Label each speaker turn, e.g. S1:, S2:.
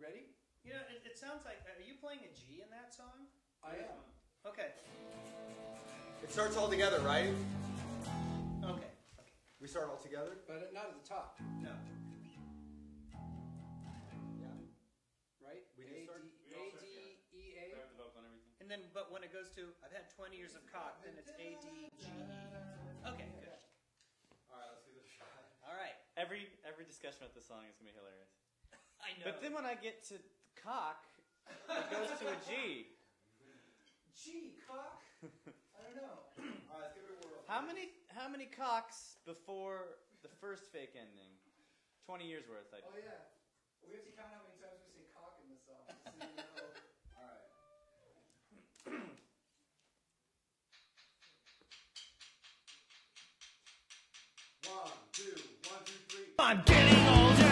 S1: Ready?
S2: You know, it sounds like, are you playing a G in that song?
S1: I am.
S2: Okay.
S3: It starts all together, right?
S2: Okay.
S3: We start all together?
S1: But not at the top.
S2: No.
S3: Yeah.
S1: Right?
S3: We do start?
S1: A, D, E, A.
S4: Grab the vocal and everything.
S2: And then, but when it goes to, I've had 20 years of cock, then it's A, D, G, E. Okay, good.
S3: Alright, let's give it a shot.
S2: All right.
S4: Every discussion about this song is gonna be hilarious.
S2: I know.
S4: But then when I get to cock, it goes to a G.
S1: G, cock? I don't know.
S3: Alright, let's give it a whirl.
S4: How many cocks before the first fake ending? 20 years worth, I
S1: Oh, yeah. We have to count how many times we say cock in this song. So you know.
S3: Alright. 1, 2, 1, 2, 3.
S5: I'm getting older.